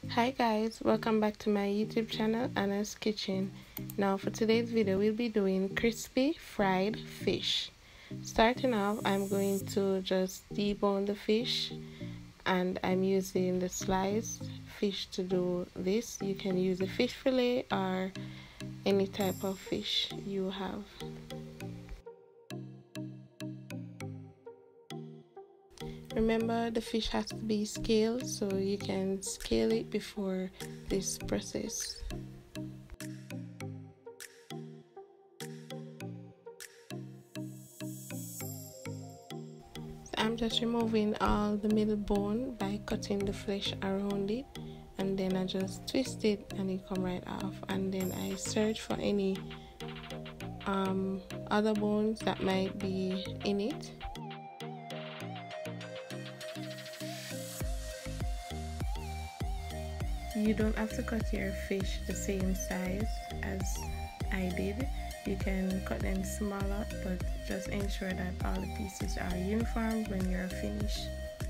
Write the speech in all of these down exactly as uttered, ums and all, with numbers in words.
Hi guys, welcome back to my YouTube channel, Anna's Kitchen. Now for today's video we'll be doing crispy fried fish. Starting off, I'm going to just debone the fish and I'm using the sliced fish to do this. You can use a fish fillet or any type of fish you have. Remember, the fish has to be scaled, so you can scale it before this process. So I'm just removing all the middle bone by cutting the flesh around it, and then I just twist it and it come right off. And then I search for any um, other bones that might be in it. You don't have to cut your fish the same size as I did. You can cut them smaller, but just ensure that all the pieces are uniform when you're finished.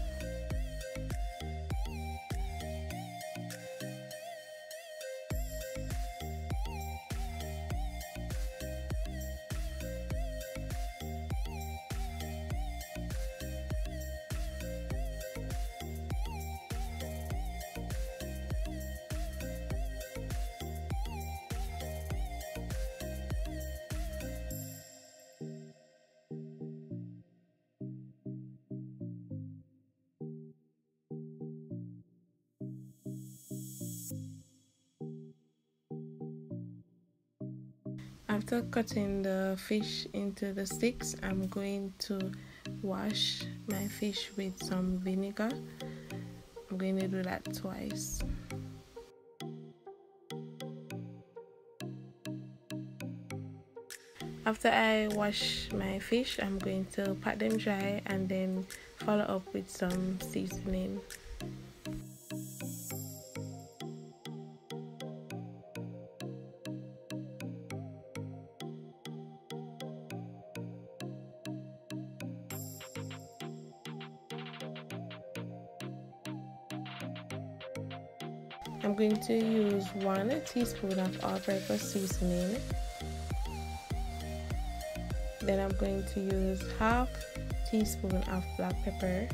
After cutting the fish into the sticks, I'm going to wash my fish with some vinegar. I'm going to do that twice. After I wash my fish, I'm going to pat them dry and then follow up with some seasoning. I'm going to use one teaspoon of all-purpose seasoning. Then I'm going to use half teaspoon of black pepper,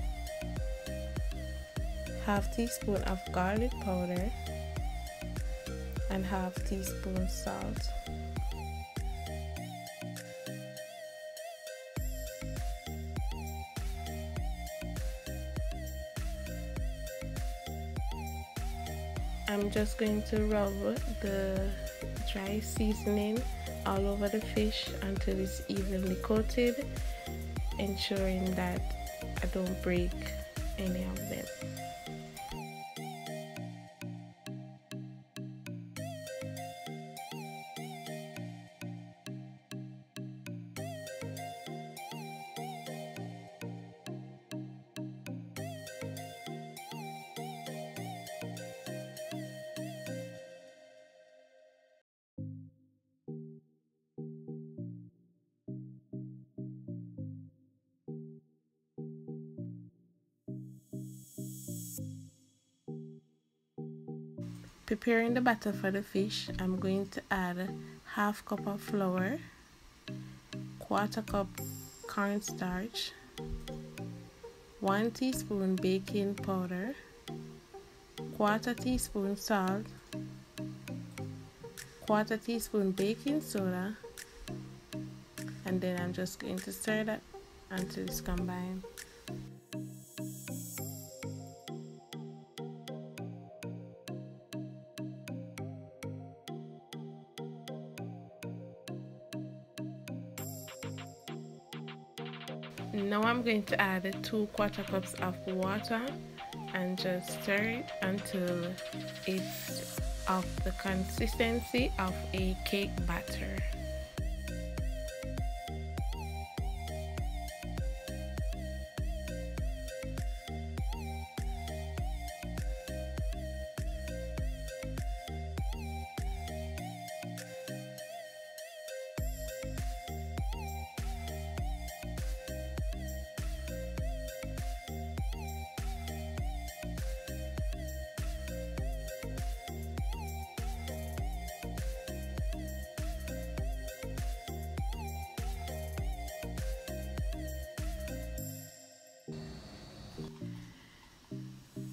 half teaspoon of garlic powder, and half teaspoon salt. I'm just going to rub the dry seasoning all over the fish until it's evenly coated, ensuring that I don't break any of them. Preparing the batter for the fish, I'm going to add half cup of flour, quarter cup corn starch, one teaspoon baking powder, quarter teaspoon salt, quarter teaspoon baking soda, and then I'm just going to stir that until it's combined. Now I'm going to add two quarter cups of water and just stir it until it's of the consistency of a cake batter.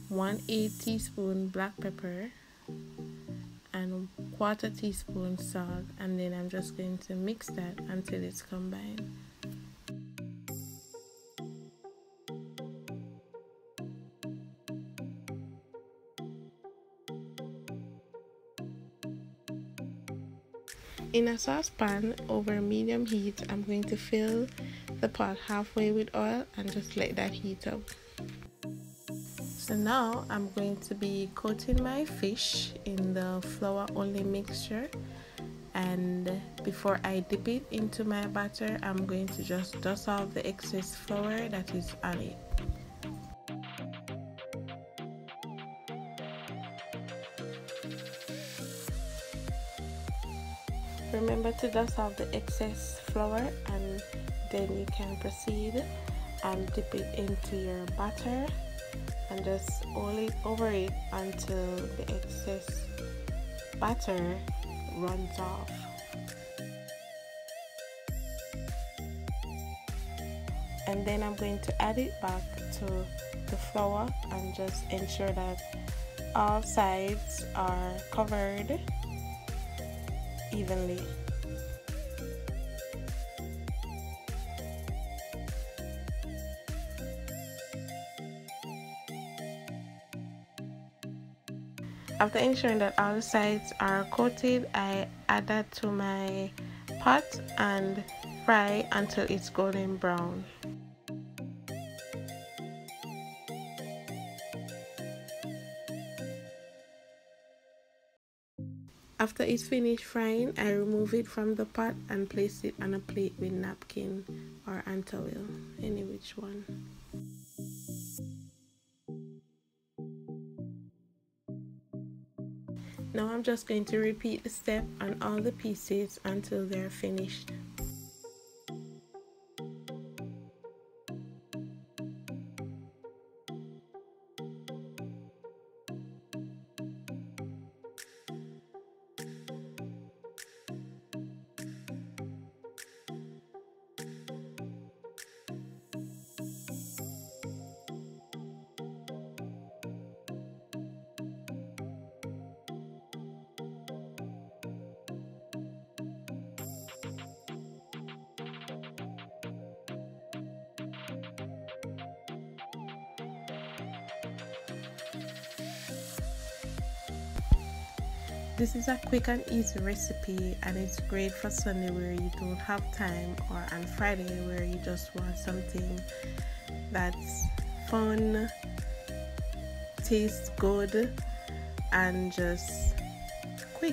one eighth teaspoon black pepper, and quarter teaspoon salt, and then I'm just going to mix that until it's combined. In a saucepan over medium heat, I'm going to fill the pot halfway with oil and just let that heat up. So now I'm going to be coating my fish in the flour only mixture, and before I dip it into my batter, I'm going to just dust off the excess flour that is on it. Remember to dust off the excess flour, and then you can proceed and dip it into your batter and just hold it over it until the excess batter runs off. And then I'm going to add it back to the flour and just ensure that all sides are covered evenly. After ensuring that all the sides are coated, I add that to my pot and fry until it's golden brown. After it's finished frying, I remove it from the pot and place it on a plate with napkin or on towel, any which one. Now I'm just going to repeat the step on all the pieces until they're finished. This is a quick and easy recipe, and it's great for Sunday where you don't have time, or on Friday where you just want something that's fun, tastes good, and just quick.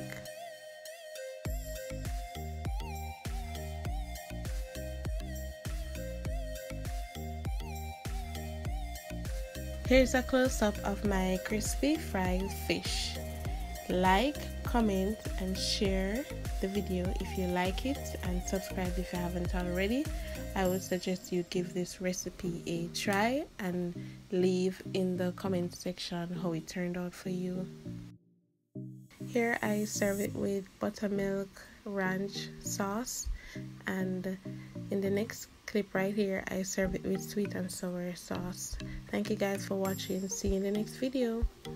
Here's a close-up of my crispy fried fish. Like, comment, and share the video if you like it, and subscribe if you haven't already. I would suggest you give this recipe a try and leave in the comment section how it turned out for you. Here I serve it with buttermilk ranch sauce, and in the next clip right here I serve it with sweet and sour sauce. Thank you guys for watching. See you in the next video.